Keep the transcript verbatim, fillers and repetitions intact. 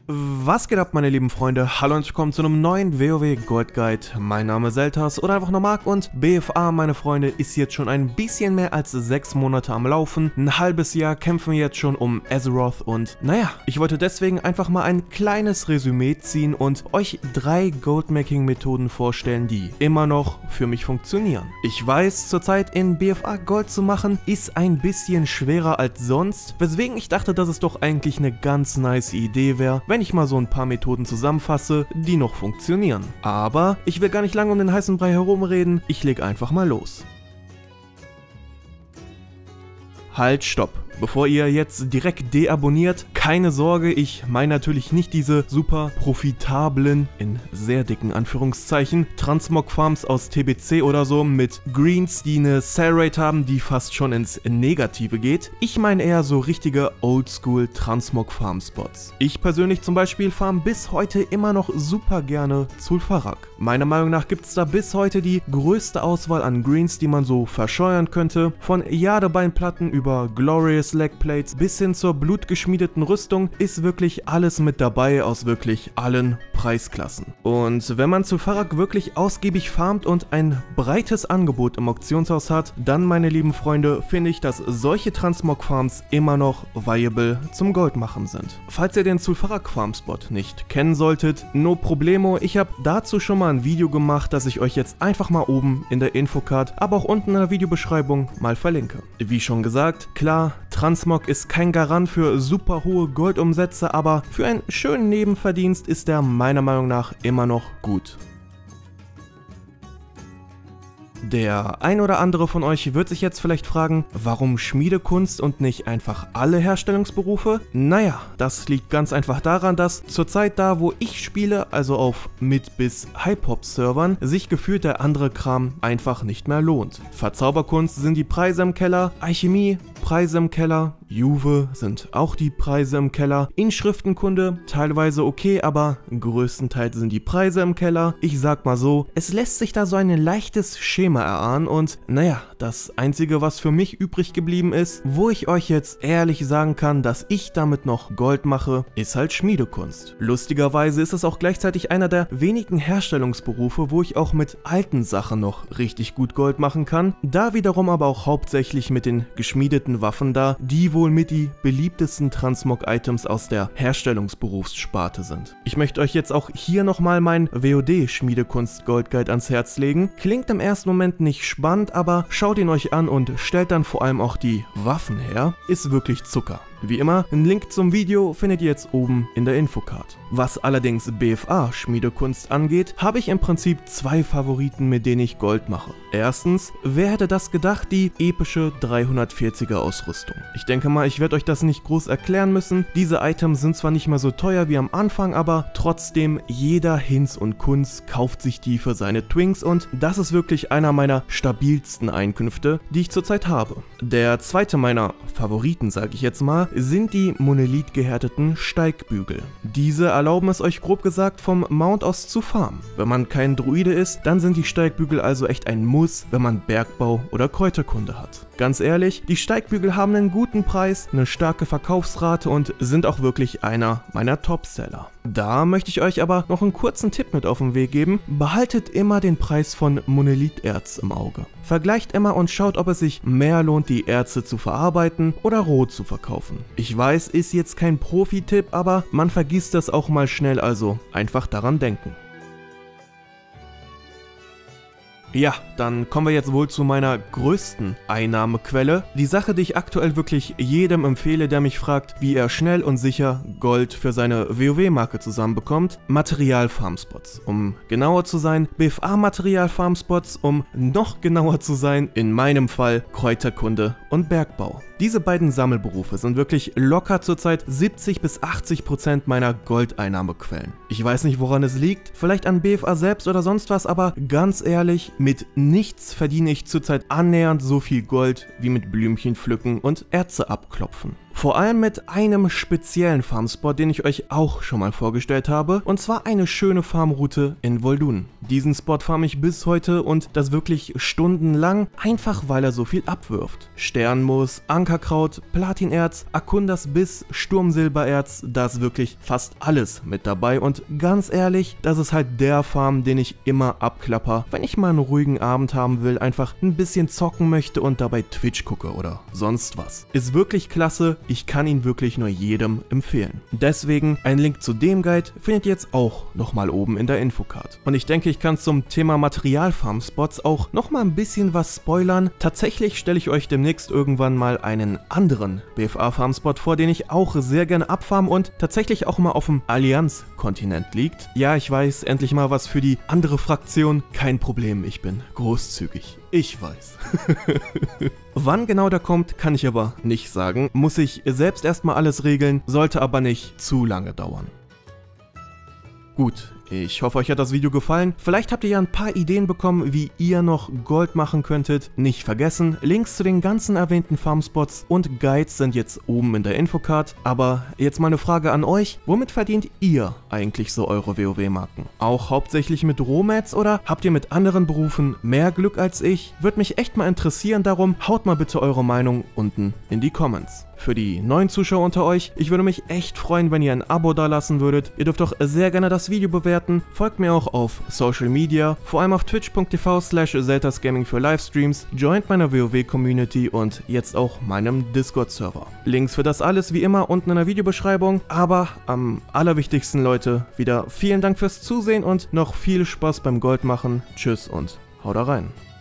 Was geht ab, meine lieben Freunde? Hallo und willkommen zu einem neuen WoW Gold Guide. Mein Name ist Seltas oder einfach nur Mark und B F A, meine Freunde, ist jetzt schon ein bisschen mehr als sechs Monate am Laufen. Ein halbes Jahr kämpfen wir jetzt schon um Azeroth und naja, ich wollte deswegen einfach mal ein kleines Resümee ziehen und euch drei Goldmaking-Methoden vorstellen, die immer noch für mich funktionieren. Ich weiß, zurzeit in B F A Gold zu machen, ist ein bisschen schwerer als sonst, weswegen ich dachte, dass es doch eigentlich eine ganz nice Idee wäre, wenn ich mal so ein paar Methoden zusammenfasse, die noch funktionieren. Aber ich will gar nicht lange um den heißen Brei herumreden, ich leg einfach mal los. Halt, stopp. Bevor ihr jetzt direkt deabonniert, keine Sorge, ich meine natürlich nicht diese super profitablen, in sehr dicken Anführungszeichen, Transmog-Farms aus T B C oder so mit Greens, die eine Sell-Rate haben, die fast schon ins Negative geht. Ich meine eher so richtige Oldschool Transmog-Farm-Spots. Ich persönlich zum Beispiel farm bis heute immer noch super gerne Zul'Farrak. Meiner Meinung nach gibt es da bis heute die größte Auswahl an Greens, die man so verscheuern könnte. Von Jadebeinplatten über Glorious Legplates bis hin zur blutgeschmiedeten Rüstung ist wirklich alles mit dabei aus wirklich allen Preisklassen. Und wenn man Zul'Farrak wirklich ausgiebig farmt und ein breites Angebot im Auktionshaus hat, dann, meine lieben Freunde, finde ich, dass solche Transmog-Farms immer noch viable zum Goldmachen sind. Falls ihr den Zul'Farrak Farmspot nicht kennen solltet, no problemo, ich habe dazu schon mal ein Video gemacht, das ich euch jetzt einfach mal oben in der Infocard, aber auch unten in der Videobeschreibung mal verlinke. Wie schon gesagt, klar, Transmog ist kein Garant für super hohe Goldumsätze, aber für einen schönen Nebenverdienst ist er meiner Meinung nach immer noch gut. Der ein oder andere von euch wird sich jetzt vielleicht fragen, warum Schmiedekunst und nicht einfach alle Herstellungsberufe? Naja, das liegt ganz einfach daran, dass zurzeit da, wo ich spiele, also auf Mid- bis High-Pop-Servern, sich gefühlt der andere Kram einfach nicht mehr lohnt. Verzauberkunst sind die Preise im Keller, Alchemie, Preise im Keller, Juve sind auch die Preise im Keller, Inschriftenkunde teilweise okay, aber größtenteils sind die Preise im Keller. Ich sag mal so, es lässt sich da so ein leichtes Schema erahnen und naja, das einzige, was für mich übrig geblieben ist, wo ich euch jetzt ehrlich sagen kann, dass ich damit noch Gold mache, ist halt Schmiedekunst. Lustigerweise ist es auch gleichzeitig einer der wenigen Herstellungsberufe, wo ich auch mit alten Sachen noch richtig gut Gold machen kann, da wiederum aber auch hauptsächlich mit den geschmiedeten Waffen da, die wohl mit die beliebtesten Transmog-Items aus der Herstellungsberufssparte sind. Ich möchte euch jetzt auch hier nochmal mein W O D Schmiedekunst Gold Guide ans Herz legen. Klingt im ersten Moment nicht spannend, aber schaut ihn euch an und stellt dann vor allem auch die Waffen her. Ist wirklich Zucker. Wie immer, einen Link zum Video findet ihr jetzt oben in der Infocard. Was allerdings B F A Schmiedekunst angeht, habe ich im Prinzip zwei Favoriten, mit denen ich Gold mache. Erstens, wer hätte das gedacht, die epische dreihundertvierziger Ausrüstung. Ich denke mal, ich werde euch das nicht groß erklären müssen. Diese Items sind zwar nicht mehr so teuer wie am Anfang, aber trotzdem, jeder Hinz und Kunz kauft sich die für seine Twinks und das ist wirklich einer meiner stabilsten Einkünfte, die ich zurzeit habe. Der zweite meiner Favoriten, sage ich jetzt mal, sind die Monolith gehärteten Steigbügel. Diese erlauben es euch grob gesagt vom Mount aus zu farmen. Wenn man kein Druide ist, dann sind die Steigbügel also echt ein Muss, wenn man Bergbau oder Kräuterkunde hat. Ganz ehrlich, die Steigbügel haben einen guten Preis, eine starke Verkaufsrate und sind auch wirklich einer meiner Topseller. Da möchte ich euch aber noch einen kurzen Tipp mit auf den Weg geben. Behaltet immer den Preis von Monolitherz im Auge. Vergleicht immer und schaut, ob es sich mehr lohnt, die Erze zu verarbeiten oder roh zu verkaufen. Ich weiß, ist jetzt kein Profi-Tipp, aber man vergisst das auch mal schnell, also einfach daran denken. Ja, dann kommen wir jetzt wohl zu meiner größten Einnahmequelle. Die Sache, die ich aktuell wirklich jedem empfehle, der mich fragt, wie er schnell und sicher Gold für seine WoW-Marke zusammenbekommt. Material-Farmspots. Um genauer zu sein, B F A-Material-Farmspots, um noch genauer zu sein, in meinem Fall Kräuterkunde und Bergbau. Diese beiden Sammelberufe sind wirklich locker zurzeit siebzig bis achtzig Prozent meiner Goldeinnahmequellen. Ich weiß nicht, woran es liegt, vielleicht an B F A selbst oder sonst was, aber ganz ehrlich, mit nichts verdiene ich zurzeit annähernd so viel Gold wie mit Blümchen pflücken und Erze abklopfen. Vor allem mit einem speziellen Farmspot, den ich euch auch schon mal vorgestellt habe, und zwar eine schöne Farmroute in Vol'dun. Diesen Spot farme ich bis heute und das wirklich stundenlang, einfach weil er so viel abwirft. Sternmoos, Ankerkraut, Platinerz, Akundas Biss, Sturmsilbererz, da ist wirklich fast alles mit dabei und ganz ehrlich, das ist halt der Farm, den ich immer abklapper, wenn ich mal einen ruhigen Abend haben will, einfach ein bisschen zocken möchte und dabei Twitch gucke oder sonst was. Ist wirklich klasse, ich kann ihn wirklich nur jedem empfehlen. Deswegen, ein Link zu dem Guide findet ihr jetzt auch nochmal oben in der Infocard. Und ich denke, ich kann zum Thema Materialfarm-Spots auch nochmal ein bisschen was spoilern. Tatsächlich stelle ich euch demnächst irgendwann mal einen anderen B F A-Farmspot vor, den ich auch sehr gerne abfarm und tatsächlich auch mal auf dem Allianz-Kontinent liegt. Ja, ich weiß, endlich mal was für die andere Fraktion. Kein Problem, ich bin großzügig. Ich weiß. Wann genau der kommt, kann ich aber nicht sagen. Muss ich selbst erstmal alles regeln, sollte aber nicht zu lange dauern. Gut, ich hoffe, euch hat das Video gefallen. Vielleicht habt ihr ja ein paar Ideen bekommen, wie ihr noch Gold machen könntet. Nicht vergessen, Links zu den ganzen erwähnten Farmspots und Guides sind jetzt oben in der Infocard. Aber jetzt mal eine Frage an euch. Womit verdient ihr eigentlich so eure WoW-Marken? Auch hauptsächlich mit Rohmats oder habt ihr mit anderen Berufen mehr Glück als ich? Würde mich echt mal interessieren, darum haut mal bitte eure Meinung unten in die Comments. Für die neuen Zuschauer unter euch, ich würde mich echt freuen, wenn ihr ein Abo dalassen würdet. Ihr dürft auch sehr gerne das Video bewerten. Folgt mir auch auf Social Media, vor allem auf twitch punkt t v slash seltasgaming für Livestreams, joint meiner WoW-Community und jetzt auch meinem Discord-Server. Links für das alles wie immer unten in der Videobeschreibung, aber am allerwichtigsten, Leute, wieder vielen Dank fürs Zusehen und noch viel Spaß beim Goldmachen. Tschüss und haut rein.